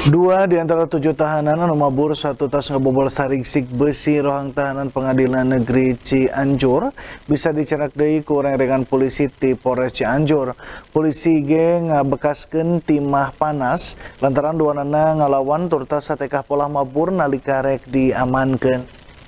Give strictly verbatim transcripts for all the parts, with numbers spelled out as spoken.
Dua di antara tujuh tahanan anu mabur satu tas ngebobol sarigsik besi rohang tahanan Pengadilan Negeri Cianjur bisa dicerak deui ku reng-rengan polisi ti Polres Cianjur. Polisi ge ngabekaskeun timah panas lantaran duanana ngalawan turta satekah pola mabur nalika rek diamankeun.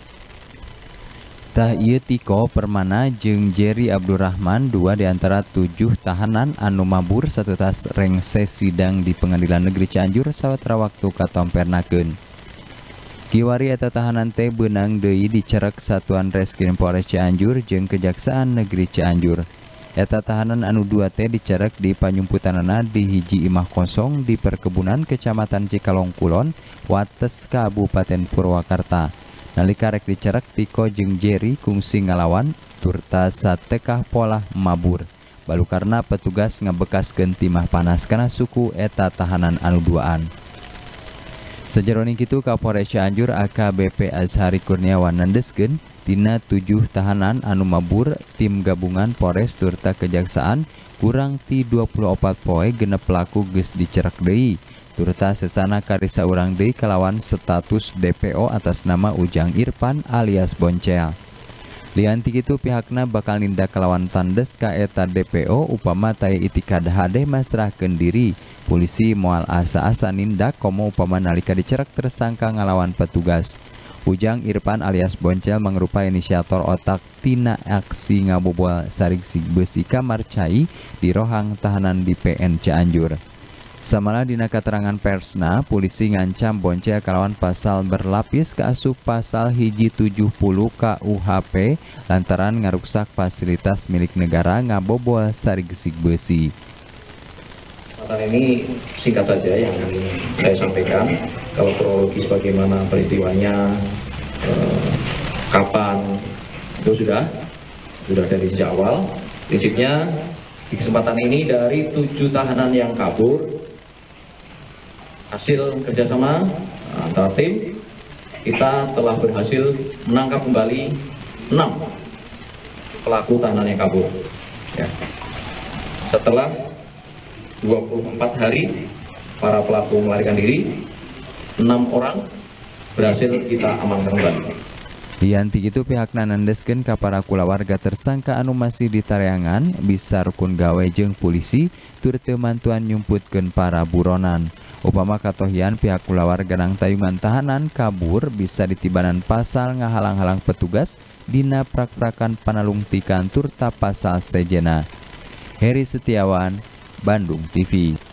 Tah ieu Tiko Permana jeung Jerry Abdurrahman dua di antara tujuh tahanan anu mabur satu tas rengse sidang di Pengadilan Negeri Cianjur sawetara waktu katompernakeun. Kiwari eta tahanan teh beunang deui dicerek Satuan Reskrim Polres Cianjur jeung Kejaksaan Negeri Cianjur. Eta tahanan anu dua teh dicerek di panyumputanana di hiji imah kosong di perkebunan Kecamatan Cikalong Kulon, Wates, Kabupaten Purwakarta. Nalika rek dicerek Tiko jeung Jerry kungsi ngalawan turta satekah pola mabur. Balukarna petugas ngabekaskeun timah panas kana suku eta tahanan anu duaan. Sajeroning kitu Kapolres Cianjur A K B P Azhari Kurniawan nandeskeun tina tujuh tahanan anu mabur tim gabungan Polres turta Kejaksaan kurang ti dua puluh opat poe genep pelaku geus dicerek deui. Turta sesana karisa urang deui kalawan status D P O atas nama Ujang Irfan alias Boncel. Lian ti kitu pihakna bakal nindak kalawan tandes ka eta D P O upama taya itikad hade masrahkeun diri. Polisi moal asa-asa nindak komo upama nalika dicerek tersangka ngalawan petugas. Ujang Irfan alias Boncel mangrupa inisiator otak tina aksi ngabobol sarigsik besi kamar cai di rohang tahanan di P N Cianjur. Samala dina katerangan persna, polisi ngancam Boncel kalawan pasal berlapis kaasup pasal hiji tujuh puluh K U H P lantaran ngaruksak fasilitas milik negara ngabobol sarigsik besi. Kesempatan ini singkat saja yang saya sampaikan. Kalau kronologis bagaimana peristiwanya, eh, kapan, itu sudah sudah dari sejak awal. Prinsipnya di kesempatan ini dari tujuh tahanan yang kabur, hasil kerjasama antara tim, kita telah berhasil menangkap kembali enam pelaku tahanan yang kabur. Ya. Setelah dua puluh empat hari para pelaku melarikan diri, enam orang berhasil kita amankan kembali. Lianti itu pihakna nandeskeun ka para kulawarga tersangka anu masih ditareangan bisa rukun gawe jeung polisi tur teu mantuan nyumputkeun para buronan. Upama katohian pihak kulawarga nang tayungan tahanan kabur bisa ditibanan pasal ngahalang-halang petugas dina prak-prakan panalung ti kantor ta pasal sejena. Heri Setiawan, Bandung T V.